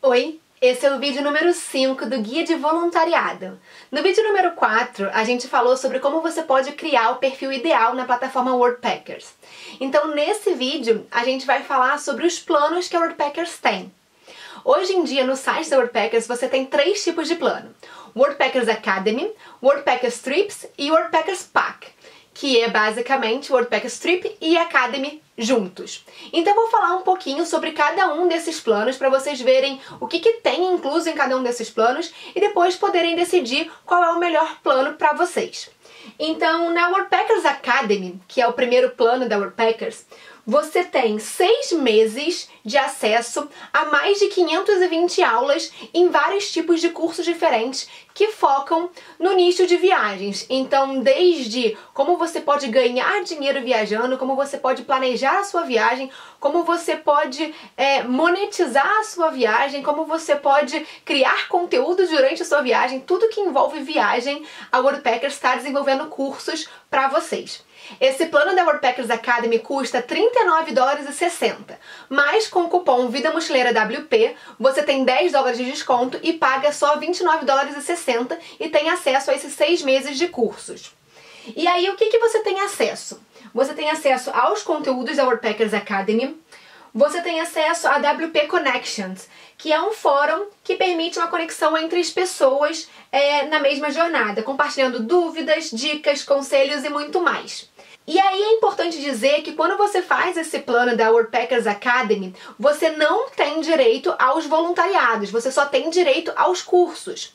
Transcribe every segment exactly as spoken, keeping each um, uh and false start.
Oi, esse é o vídeo número cinco do Guia de Voluntariado. No vídeo número quatro, a gente falou sobre como você pode criar o perfil ideal na plataforma Worldpackers. Então, nesse vídeo, a gente vai falar sobre os planos que a Worldpackers tem. Hoje em dia, no site da Worldpackers, você tem três tipos de plano. Worldpackers Academy, Worldpackers Trips e Worldpackers Pack, que é basicamente Worldpackers Trip e Academy juntos. Então eu vou falar um pouquinho sobre cada um desses planos para vocês verem o que, que tem incluso em cada um desses planos e depois poderem decidir qual é o melhor plano para vocês. Então, na Worldpackers Academy, que é o primeiro plano da Worldpackers, você tem seis meses de acesso a mais de quinhentas e vinte aulas em vários tipos de cursos diferentes que focam no nicho de viagens. Então, desde como você pode ganhar dinheiro viajando, como você pode planejar a sua viagem, como você pode é, monetizar a sua viagem, como você pode criar conteúdo durante a sua viagem, tudo que envolve viagem, a Worldpackers está desenvolvendo cursos para vocês. Esse plano da Worldpackers Academy custa trinta e nove dólares e sessenta centavos, mas com o cupom Vida Mochileira W P você tem dez dólares de desconto e paga só vinte e nove dólares e sessenta centavos e tem acesso a esses seis meses de cursos. E aí o que, que você tem acesso? Você tem acesso aos conteúdos da Worldpackers Academy, você tem acesso a W P Connections, que é um fórum que permite uma conexão entre as pessoas é, na mesma jornada, compartilhando dúvidas, dicas, conselhos e muito mais. E aí é importante dizer que quando você faz esse plano da Worldpackers Academy, você não tem direito aos voluntariados, você só tem direito aos cursos.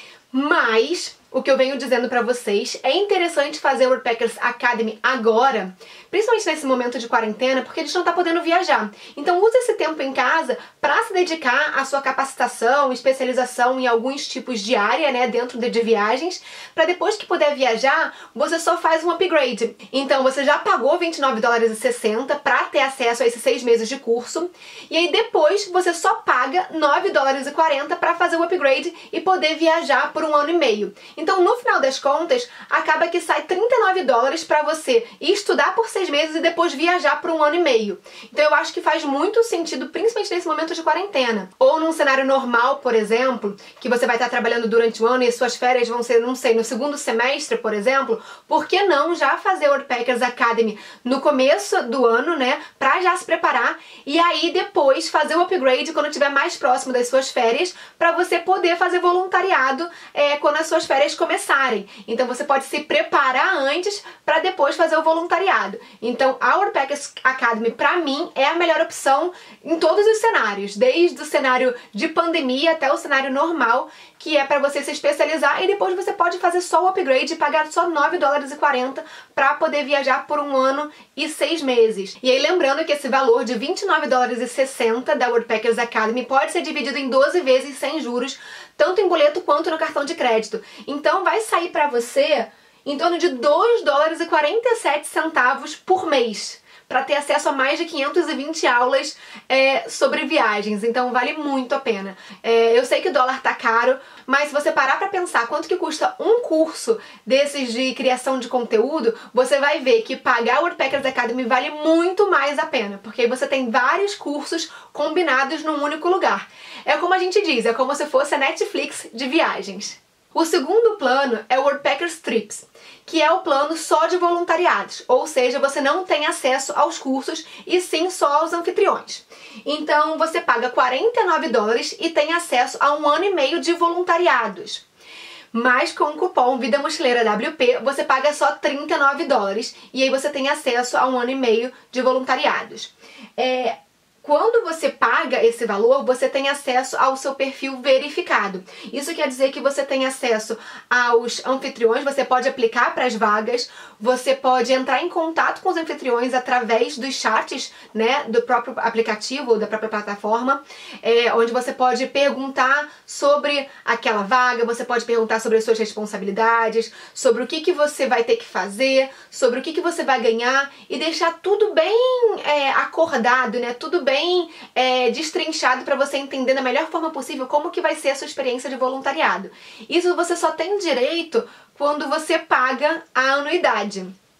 Mas o que eu venho dizendo pra vocês, é interessante fazer o Worldpackers Academy agora, principalmente nesse momento de quarentena, porque a gente não tá podendo viajar. Então use esse tempo em casa para se dedicar à sua capacitação, especialização em alguns tipos de área, né, dentro de, de viagens, para depois que puder viajar, você só faz um upgrade. Então você já pagou vinte e nove dólares e sessenta centavos para ter acesso a esses seis meses de curso, e aí depois você só paga nove dólares e quarenta centavos para fazer o upgrade e poder viajar por um ano e meio. Então, no final das contas, acaba que sai trinta e nove dólares para você estudar por seis meses e depois viajar por um ano e meio. Então, eu acho que faz muito sentido, principalmente nesse momento de quarentena. Ou num cenário normal, por exemplo, que você vai estar trabalhando durante o ano e suas férias vão ser, não sei, no segundo semestre, por exemplo, por que não já fazer o Worldpackers Academy no começo do ano, né, para já se preparar e aí depois fazer o upgrade quando estiver mais próximo das suas férias, para você poder fazer voluntariado é, quando as suas férias começarem. Então você pode se preparar antes para depois fazer o voluntariado. Então a Worldpackers Academy para mim é a melhor opção em todos os cenários, desde o cenário de pandemia até o cenário normal, que é para você se especializar e depois você pode fazer só o upgrade e pagar só nove dólares e quarenta centavos para poder viajar por um ano e seis meses. E aí lembrando que esse valor de vinte e nove dólares e sessenta centavos da Worldpackers Academy pode ser dividido em doze vezes sem juros, tanto em boleto quanto no cartão de crédito. Então vai sair para você em torno de dois dólares e quarenta e sete centavos por mês, para ter acesso a mais de quinhentas e vinte aulas é, sobre viagens, então vale muito a pena. É, eu sei que o dólar tá caro, mas se você parar pra pensar quanto que custa um curso desses de criação de conteúdo, você vai ver que pagar o Worldpackers Academy vale muito mais a pena, porque aí você tem vários cursos combinados num único lugar. É como a gente diz, é como se fosse a Netflix de viagens. O segundo plano é o Worldpackers Trips, que é o plano só de voluntariados, ou seja, você não tem acesso aos cursos e sim só aos anfitriões. Então você paga quarenta e nove dólares e tem acesso a um ano e meio de voluntariados. Mas com o cupom Vida Mochileira W P você paga só trinta e nove dólares e aí você tem acesso a um ano e meio de voluntariados. É... Quando você paga esse valor, você tem acesso ao seu perfil verificado. Isso quer dizer que você tem acesso aos anfitriões, você pode aplicar para as vagas, você pode entrar em contato com os anfitriões através dos chats, né, do próprio aplicativo ou da própria plataforma, é, onde você pode perguntar sobre aquela vaga, você pode perguntar sobre as suas responsabilidades, sobre o que, que você vai ter que fazer, sobre o que, que você vai ganhar e deixar tudo bem é, acordado, né, tudo bem bem é, destrinchado para você entender da melhor forma possível como que vai ser a sua experiência de voluntariado. Isso você só tem direito quando você paga a anuidade.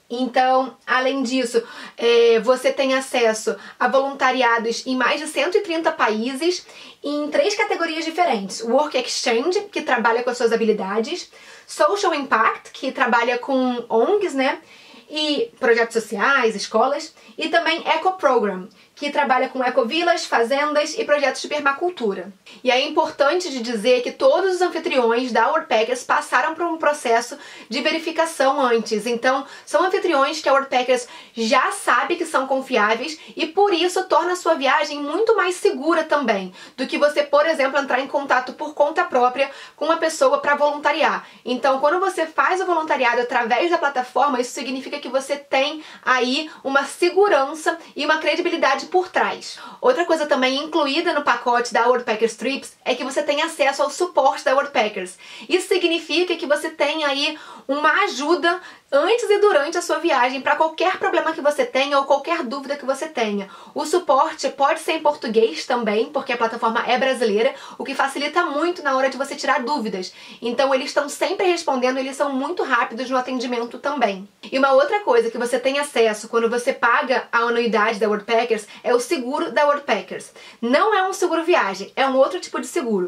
Então, além disso, é, você tem acesso a voluntariados em mais de cento e trinta países em três categorias diferentes. Work Exchange, que trabalha com as suas habilidades, Social Impact, que trabalha com O N Gs, né? E projetos sociais, escolas, e também Eco Program, que trabalha com ecovilas, fazendas e projetos de permacultura. E é importante de dizer que todos os anfitriões da Worldpackers passaram por um processo de verificação antes. Então, são anfitriões que a Worldpackers já sabe que são confiáveis e por isso torna a sua viagem muito mais segura também do que você, por exemplo, entrar em contato por conta própria com uma pessoa para voluntariar. Então, quando você faz o voluntariado através da plataforma, isso significa que você tem aí uma segurança e uma credibilidade por trás. Outra coisa também incluída no pacote da Worldpackers Trips é que você tem acesso ao suporte da Worldpackers. Isso significa que você tem aí uma ajuda antes e durante a sua viagem para qualquer problema que você tenha ou qualquer dúvida que você tenha. O suporte pode ser em português também, porque a plataforma é brasileira, o que facilita muito na hora de você tirar dúvidas. Então eles estão sempre respondendo, eles são muito rápidos no atendimento também. E uma outra coisa que você tem acesso quando você paga a anuidade da Worldpackers é o seguro da Worldpackers. Não é um seguro viagem, é um outro tipo de seguro.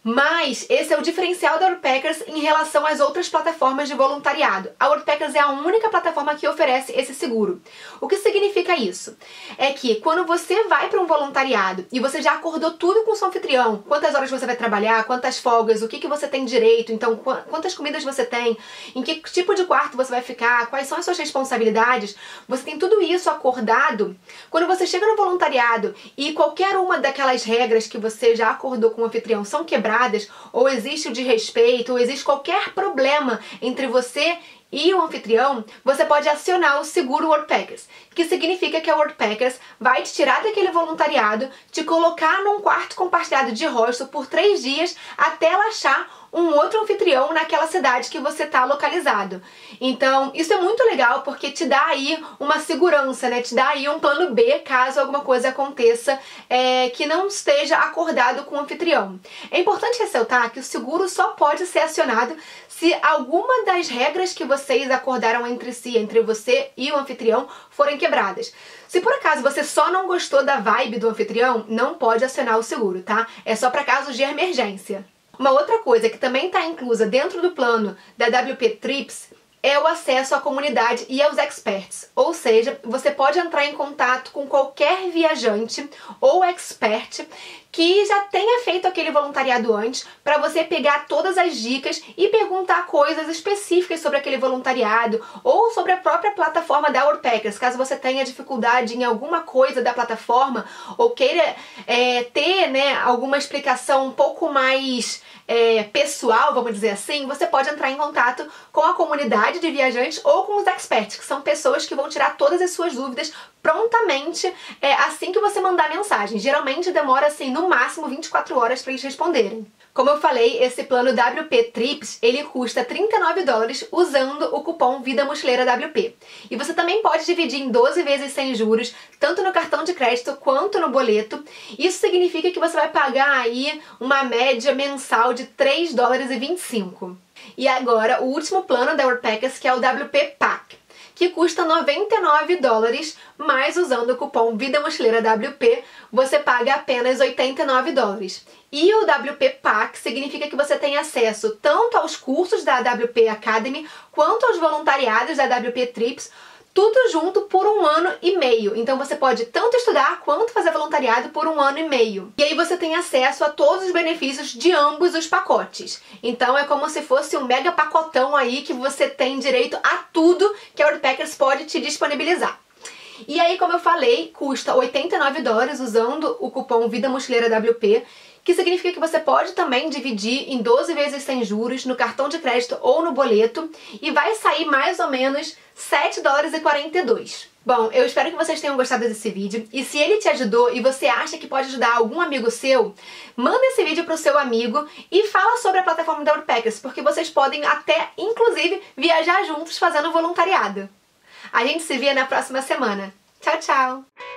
Mas esse é o diferencial da Worldpackers em relação às outras plataformas de voluntariado. A Worldpackers é a única plataforma que oferece esse seguro. O que significa isso? É que quando você vai para um voluntariado e você já acordou tudo com o seu anfitrião, quantas horas você vai trabalhar, quantas folgas, o que, que você tem direito, então quantas comidas você tem, em que tipo de quarto você vai ficar, quais são as suas responsabilidades, você tem tudo isso acordado. Quando você chega no voluntariado e qualquer uma daquelas regras que você já acordou com o anfitrião são quebradas, ou existe o desrespeito, ou existe qualquer problema entre você e o anfitrião, você pode acionar o seguro Worldpackers, que significa que a Worldpackers vai te tirar daquele voluntariado, te colocar num quarto compartilhado de hostel por três dias até ela achar um outro anfitrião naquela cidade que você está localizado. Então, isso é muito legal porque te dá aí uma segurança, né? Te dá aí um plano B caso alguma coisa aconteça é, que não esteja acordado com o anfitrião. É importante ressaltar que o seguro só pode ser acionado se alguma das regras que vocês acordaram entre si, entre você e o anfitrião, forem quebradas. Se por acaso você só não gostou da vibe do anfitrião, não pode acionar o seguro, tá? É só para casos de emergência. Uma outra coisa que também está inclusa dentro do plano da W P Trips é o acesso à comunidade e aos experts, ou seja, você pode entrar em contato com qualquer viajante ou expert que já tenha feito aquele voluntariado antes para você pegar todas as dicas e perguntar coisas específicas sobre aquele voluntariado ou sobre a própria plataforma da Worldpackers, caso você tenha dificuldade em alguma coisa da plataforma ou queira é, ter né, alguma explicação um pouco mais É, pessoal, vamos dizer assim, você pode entrar em contato com a comunidade de viajantes ou com os experts, que são pessoas que vão tirar todas as suas dúvidas prontamente é, assim que você mandar a mensagem. Geralmente demora assim no máximo vinte e quatro horas para eles responderem. Como eu falei, esse plano W P Trips, ele custa trinta e nove dólares usando o cupom Vida Mochileira W P. E você também pode dividir em doze vezes sem juros, tanto no cartão de crédito quanto no boleto. Isso significa que você vai pagar aí uma média mensal de três dólares e vinte e cinco. E agora, o último plano da Worldpackers, que é o W P Pack, que custa noventa e nove dólares, mas usando o cupom Vida Mochileira W P, você paga apenas oitenta e nove dólares. E o W P Pack significa que você tem acesso tanto aos cursos da W P Academy, quanto aos voluntariados da W P Trips, tudo junto por um ano e meio. Então você pode tanto estudar quanto fazer voluntariado por um ano e meio. E aí você tem acesso a todos os benefícios de ambos os pacotes. Então é como se fosse um mega pacotão aí que você tem direito a tudo que a Worldpackers pode te disponibilizar. E aí, como eu falei, custa oitenta e nove dólares usando o cupom Vida Mochileira W P, que significa que você pode também dividir em doze vezes sem juros no cartão de crédito ou no boleto e vai sair mais ou menos sete dólares e quarenta e dois. Bom, eu espero que vocês tenham gostado desse vídeo e se ele te ajudou e você acha que pode ajudar algum amigo seu, manda esse vídeo pro seu amigo e fala sobre a plataforma da Worldpackers, porque vocês podem até, inclusive, viajar juntos fazendo voluntariado. A gente se vê na próxima semana. Tchau, tchau!